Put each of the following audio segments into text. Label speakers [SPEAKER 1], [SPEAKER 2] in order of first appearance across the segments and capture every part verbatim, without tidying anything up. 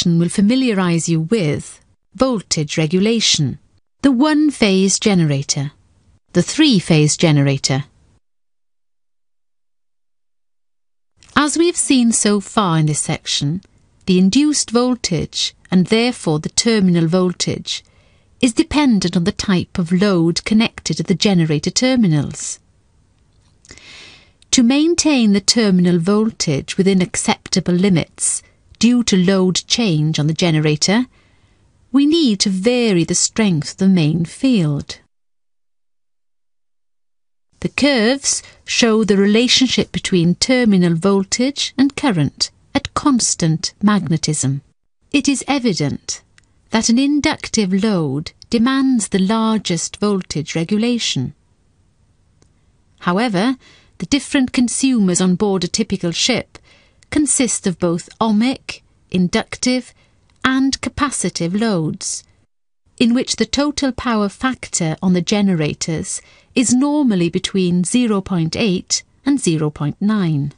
[SPEAKER 1] section will familiarise you with voltage regulation, the one-phase generator, the three-phase generator. As we have seen so far in this section, the induced voltage, and therefore the terminal voltage, is dependent on the type of load connected to the generator terminals. To maintain the terminal voltage within acceptable limits due to load change on the generator, we need to vary the strength of the main field. The curves show the relationship between terminal voltage and current at constant magnetism. It is evident that an inductive load demands the largest voltage regulation. However, the different consumers on board a typical ship consist of both ohmic, inductive and capacitive loads, in which the total power factor on the generators is normally between zero point eight and zero point nine.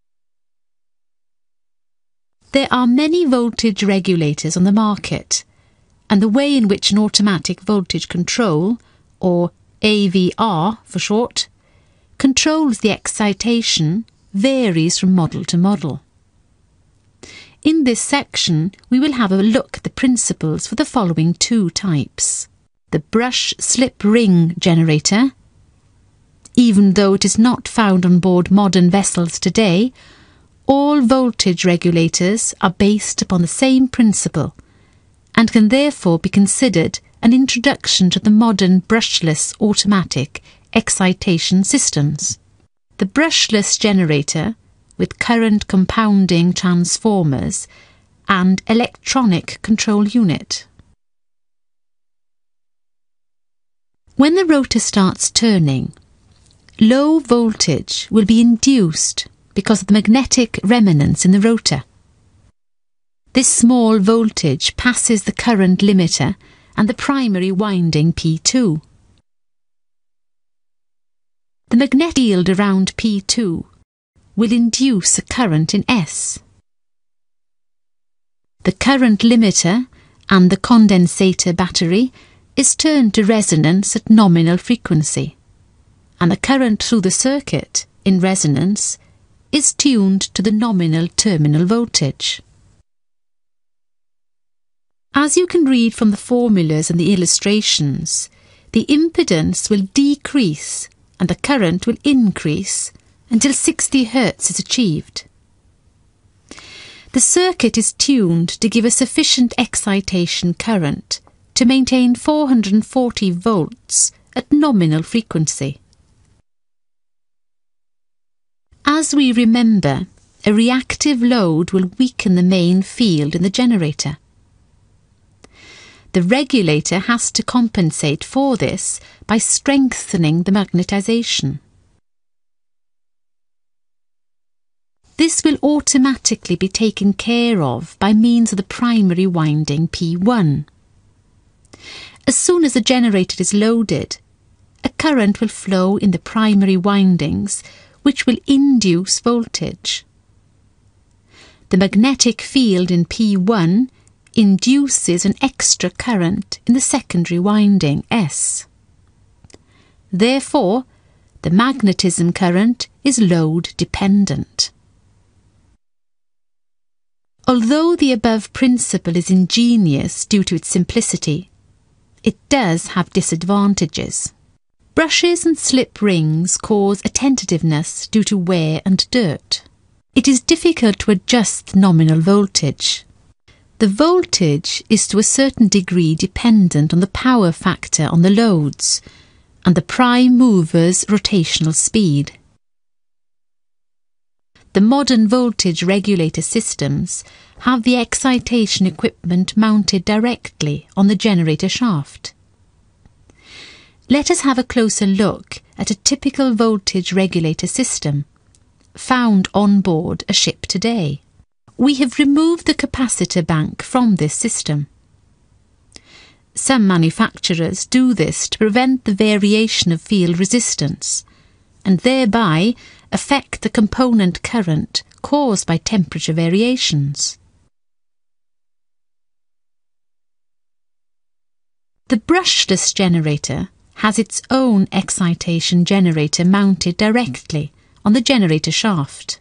[SPEAKER 1] There are many voltage regulators on the market, and the way in which an automatic voltage control, or A V R for short, controls the excitation varies from model to model. In this section, we will have a look at the principles for the following two types. The brush slip ring generator. Even though it is not found on board modern vessels today, all voltage regulators are based upon the same principle and can therefore be considered an introduction to the modern brushless automatic excitation systems. The brushless generator, with current compounding transformers and electronic control unit. When the rotor starts turning, low voltage will be induced because of the magnetic remnants in the rotor. This small voltage passes the current limiter and the primary winding P two. The magnetic field around P two will induce a current in S. The current limiter and the condensator battery is turned to resonance at nominal frequency, and the current through the circuit in resonance is tuned to the nominal terminal voltage. As you can read from the formulas and the illustrations, the impedance will decrease and the current will increase until sixty hertz is achieved. The circuit is tuned to give a sufficient excitation current to maintain four hundred forty volts at nominal frequency. As we remember, a reactive load will weaken the main field in the generator. The regulator has to compensate for this by strengthening the magnetization. This will automatically be taken care of by means of the primary winding P one. As soon as the generator is loaded, a current will flow in the primary windings, which will induce voltage. The magnetic field in P one induces an extra current in the secondary winding S. Therefore, the magnetism current is load dependent. Although the above principle is ingenious due to its simplicity, it does have disadvantages. Brushes and slip rings cause attentiveness due to wear and dirt. It is difficult to adjust nominal voltage. The voltage is to a certain degree dependent on the power factor on the loads and the prime mover's rotational speed. The modern voltage regulator systems have the excitation equipment mounted directly on the generator shaft. Let us have a closer look at a typical voltage regulator system found on board a ship today. We have removed the capacitor bank from this system. Some manufacturers do this to prevent the variation of field resistance and thereby affect the component current caused by temperature variations. The brushless generator has its own excitation generator mounted directly on the generator shaft.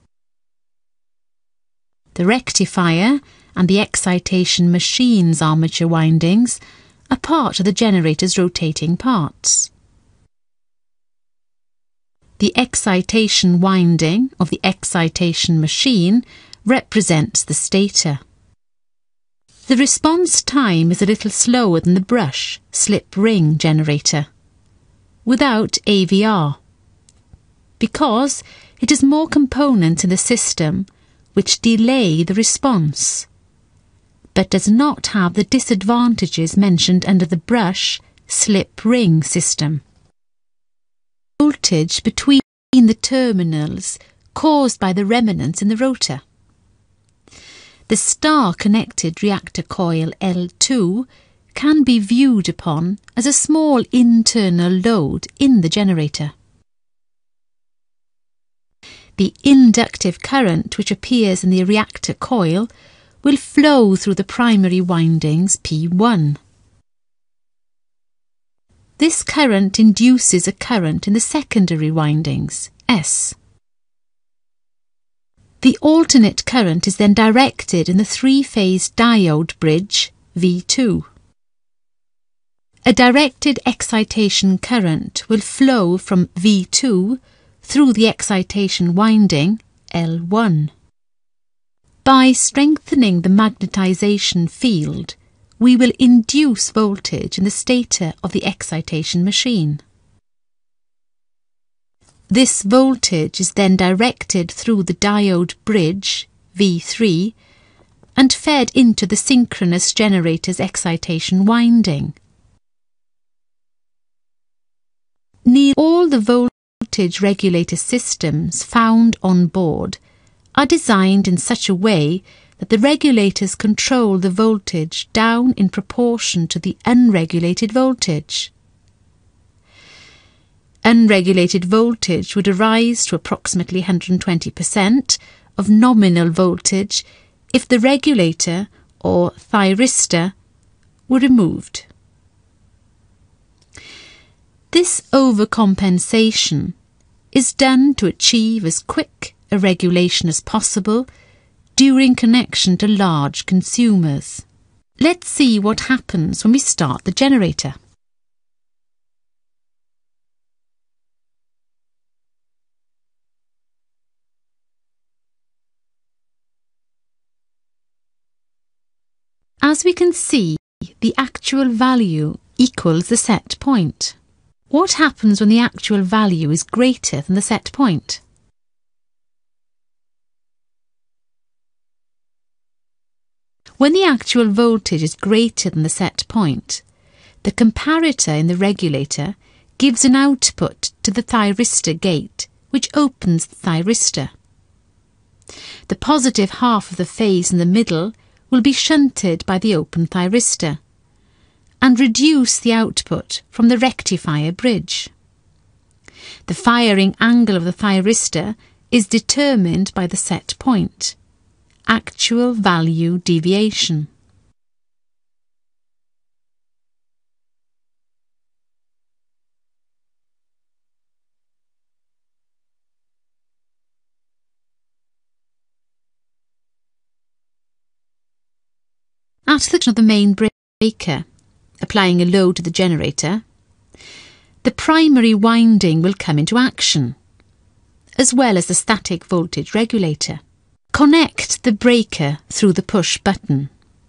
[SPEAKER 1] The rectifier and the excitation machine's armature windings are part of the generator's rotating parts. The excitation winding of the excitation machine represents the stator. The response time is a little slower than the brush slip ring generator, without A V R, because it has more components in the system which delay the response, but does not have the disadvantages mentioned under the brush slip ring system. Voltage between the terminals caused by the remnants in the rotor. The star-connected reactor coil L two can be viewed upon as a small internal load in the generator. The inductive current which appears in the reactor coil will flow through the primary windings P one. This current induces a current in the secondary windings, S. The alternate current is then directed in the three-phase diode bridge, V two. A directed excitation current will flow from V two through the excitation winding, L one. By strengthening the magnetization field, we will induce voltage in the stator of the excitation machine. This voltage is then directed through the diode bridge, V three, and fed into the synchronous generator's excitation winding. Nearly all the voltage regulator systems found on board are designed in such a way that the regulators control the voltage down in proportion to the unregulated voltage. Unregulated voltage would arise to approximately one hundred twenty percent of nominal voltage if the regulator or thyristor were removed. This overcompensation is done to achieve as quick a regulation as possible during connection to large consumers. Let's see what happens when we start the generator. As we can see, the actual value equals the set point. What happens when the actual value is greater than the set point? When the actual voltage is greater than the set point, the comparator in the regulator gives an output to the thyristor gate, which opens the thyristor. The positive half of the phase in the middle will be shunted by the open thyristor and reduce the output from the rectifier bridge. The firing angle of the thyristor is determined by the set point, actual value deviation. At the junction of the main breaker, applying a load to the generator, the primary winding will come into action, as well as the static voltage regulator. Connect the breaker through the push button.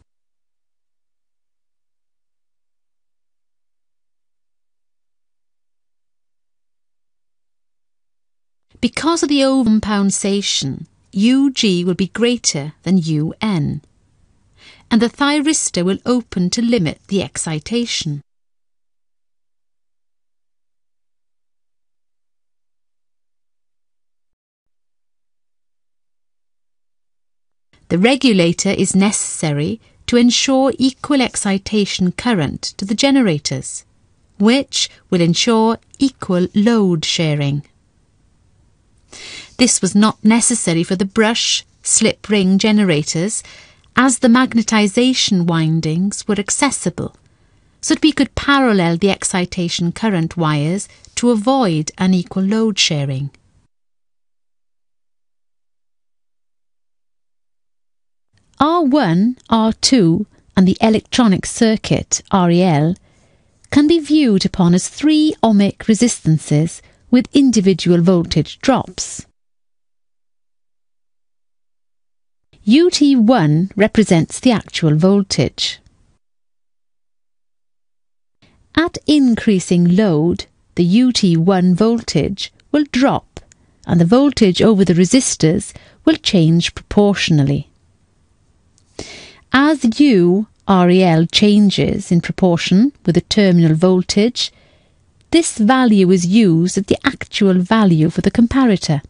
[SPEAKER 1] Because of the overcompensation, U G will be greater than U N, and the thyristor will open to limit the excitation. The regulator is necessary to ensure equal excitation current to the generators, which will ensure equal load sharing. This was not necessary for the brush slip ring generators, as the magnetization windings were accessible so that we could parallel the excitation current wires to avoid unequal load sharing. R one, R two and the electronic circuit, R E L, can be viewed upon as three ohmic resistances with individual voltage drops. U T one represents the actual voltage. At increasing load, the U T one voltage will drop and the voltage over the resistors will change proportionally. As U R E L changes in proportion with the terminal voltage, this value is used as the actual value for the comparator.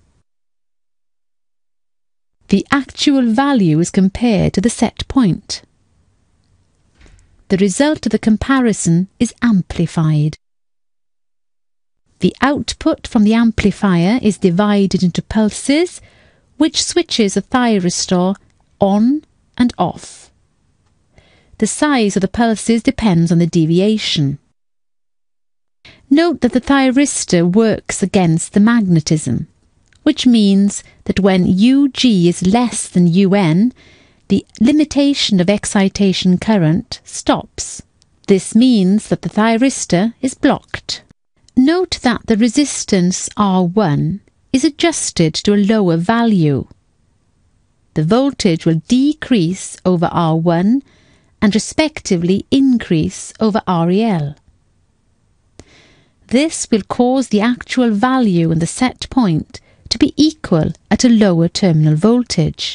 [SPEAKER 1] The actual value is compared to the set point. The result of the comparison is amplified. The output from the amplifier is divided into pulses, which switches a thyristor on and off. The size of the pulses depends on the deviation. Note that the thyristor works against the magnetism, which means that when U G is less than U N, the limitation of excitation current stops. This means that the thyristor is blocked. Note that the resistance R one is adjusted to a lower value. The voltage will decrease over R one and respectively increase over R E L. This will cause the actual value and the set point to be equal at a lower terminal voltage.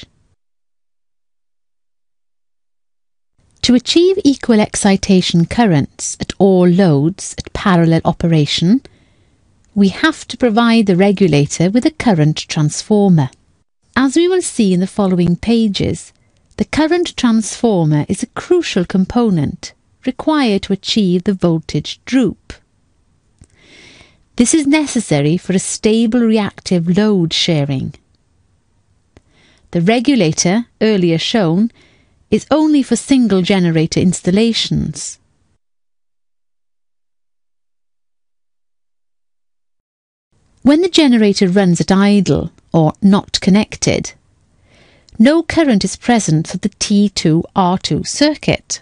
[SPEAKER 1] To achieve equal excitation currents at all loads at parallel operation, we have to provide the regulator with a current transformer. As we will see in the following pages, the current transformer is a crucial component required to achieve the voltage droop. This is necessary for a stable reactive load sharing. The regulator, earlier shown, is only for single generator installations. When the generator runs at idle or not connected, no current is present for the T two R two circuit.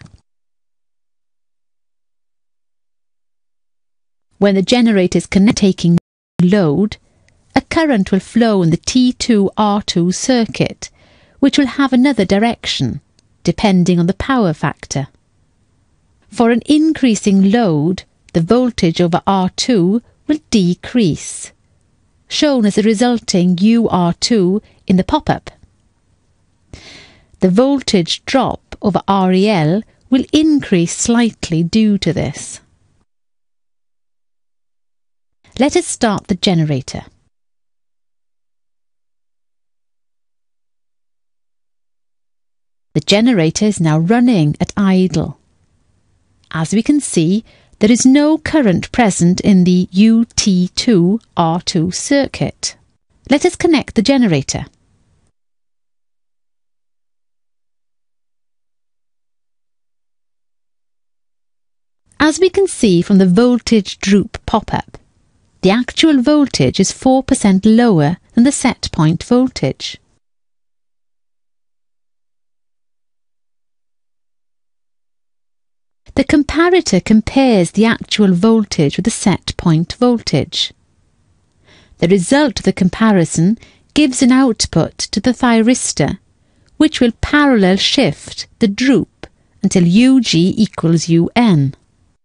[SPEAKER 1] When the generator is taking load, a current will flow in the T two R two circuit, which will have another direction, depending on the power factor. For an increasing load, the voltage over R two will decrease, shown as a resulting U R two in the pop-up. The voltage drop over R E L will increase slightly due to this. Let us start the generator. The generator is now running at idle. As we can see, there is no current present in the U T two R two circuit. Let us connect the generator. As we can see from the voltage droop pop-up, the actual voltage is four percent lower than the set point voltage. The comparator compares the actual voltage with the set point voltage. The result of the comparison gives an output to the thyristor, which will parallel shift the droop until U G equals U N.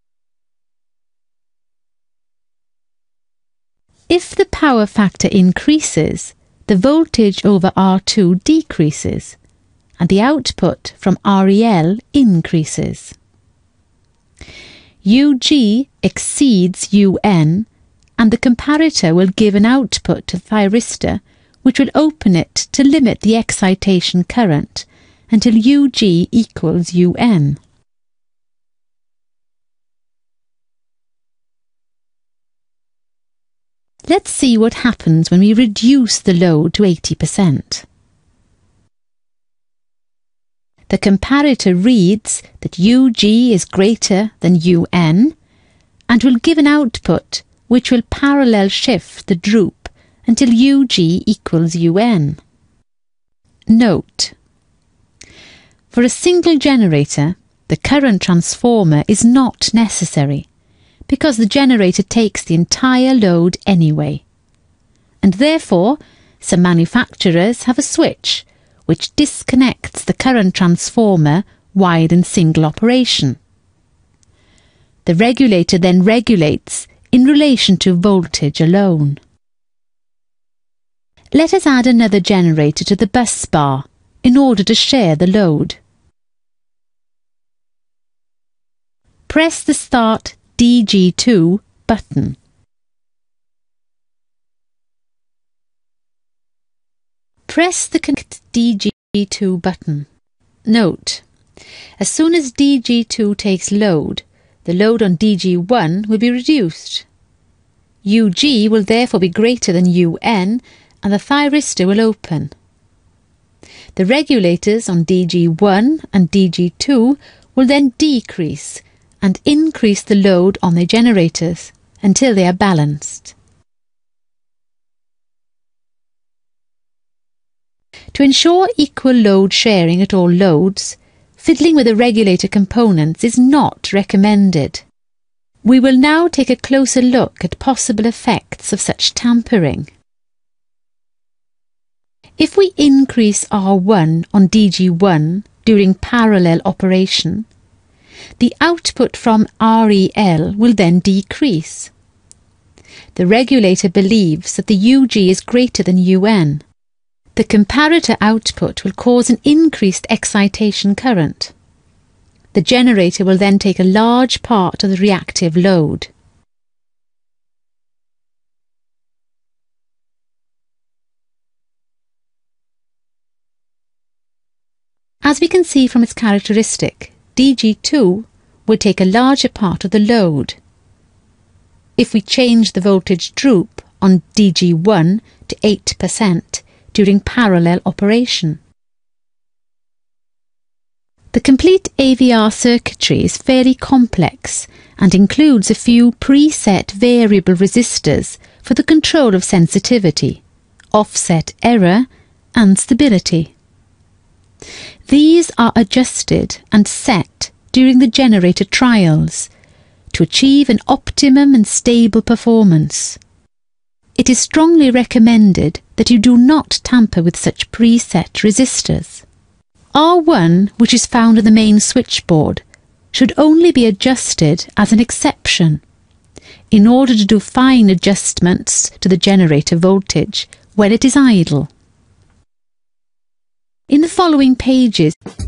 [SPEAKER 1] If the power factor increases, the voltage over R two decreases, and the output from R E L increases. U G exceeds U N, and the comparator will give an output to the thyristor, which will open it to limit the excitation current until U G equals U N. Let's see what happens when we reduce the load to eighty percent. the comparator reads that U G is greater than U N and will give an output which will parallel shift the droop until U G equals U N. Note: for a single generator, the current transformer is not necessary because the generator takes the entire load anyway, and therefore some manufacturers have a switch which disconnects the current transformer while in single operation. The regulator then regulates in relation to voltage alone. Let us add another generator to the bus bar in order to share the load. Press the Start D G two button. Press the Connect D G two button. Note: as soon as D G two takes load, the load on D G one will be reduced. U G will therefore be greater than U N and the thyristor will open. The regulators on D G one and D G two will then decrease and increase the load on their generators until they are balanced. To ensure equal load sharing at all loads, fiddling with the regulator components is not recommended. We will now take a closer look at possible effects of such tampering. If we increase R one on D G one during parallel operation, the output from R E L will then decrease. The regulator believes that the U G is greater than U N. The comparator output will cause an increased excitation current. The generator will then take a large part of the reactive load. As we can see from its characteristic, D G two will take a larger part of the load. If we change the voltage droop on D G one to eight percent during parallel operation. The complete A V R circuitry is fairly complex and includes a few preset variable resistors for the control of sensitivity, offset error and stability. These are adjusted and set during the generator trials to achieve an optimum and stable performance. It is strongly recommended that you do not tamper with such preset resistors. R one, which is found in the main switchboard, should only be adjusted as an exception in order to do fine adjustments to the generator voltage when it is idle. In the following pages,